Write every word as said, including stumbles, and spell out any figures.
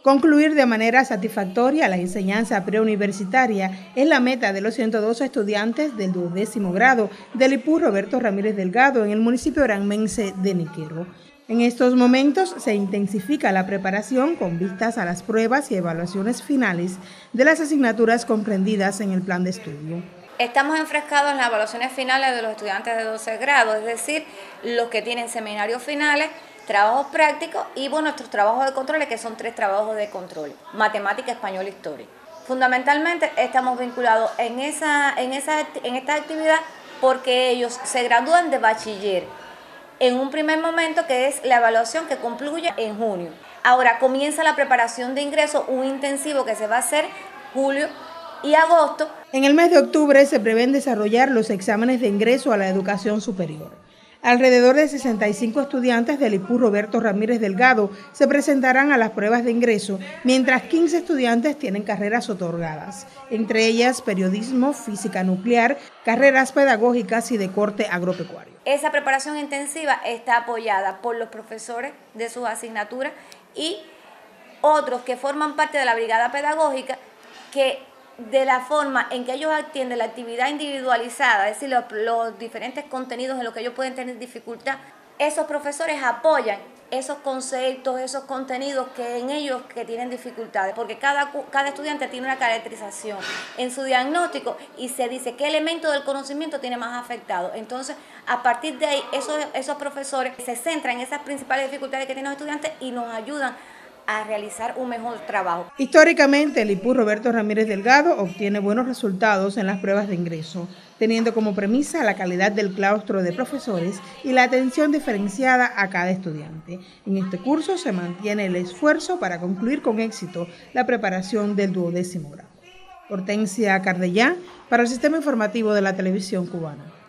Concluir de manera satisfactoria la enseñanza preuniversitaria es la meta de los ciento doce estudiantes del duodécimo grado del I P U Roberto Ramírez Delgado en el municipio oranmense de Niquero. En estos momentos se intensifica la preparación con vistas a las pruebas y evaluaciones finales de las asignaturas comprendidas en el plan de estudio. Estamos enfrascados en las evaluaciones finales de los estudiantes de doce grados, es decir, los que tienen seminarios finales, trabajos prácticos y bueno, nuestros trabajos de control, que son tres trabajos de control: matemática, español, historia. Fundamentalmente estamos vinculados en, esa, en, esa, en esta actividad porque ellos se gradúan de bachiller en un primer momento, que es la evaluación que concluye en junio. Ahora comienza la preparación de ingreso, un intensivo que se va a hacer julio y agosto. En el mes de octubre se prevén desarrollar los exámenes de ingreso a la educación superior. Alrededor de sesenta y cinco estudiantes del I P U Roberto Ramírez Delgado se presentarán a las pruebas de ingreso, mientras quince estudiantes tienen carreras otorgadas, entre ellas periodismo, física nuclear, carreras pedagógicas y de corte agropecuario. Esa preparación intensiva está apoyada por los profesores de sus asignaturas y otros que forman parte de la brigada pedagógica, que de la forma en que ellos atienden la actividad individualizada, es decir, los, los diferentes contenidos en los que ellos pueden tener dificultad, esos profesores apoyan esos conceptos, esos contenidos que en ellos que tienen dificultades, porque cada, cada estudiante tiene una caracterización en su diagnóstico y se dice qué elemento del conocimiento tiene más afectado. Entonces, a partir de ahí, esos, esos profesores se centran en esas principales dificultades que tienen los estudiantes y nos ayudan a realizar un mejor trabajo. Históricamente, el I P U Roberto Ramírez Delgado obtiene buenos resultados en las pruebas de ingreso, teniendo como premisa la calidad del claustro de profesores y la atención diferenciada a cada estudiante. En este curso se mantiene el esfuerzo para concluir con éxito la preparación del duodécimo grado. Hortensia Cardellán, para el Sistema Informativo de la Televisión Cubana.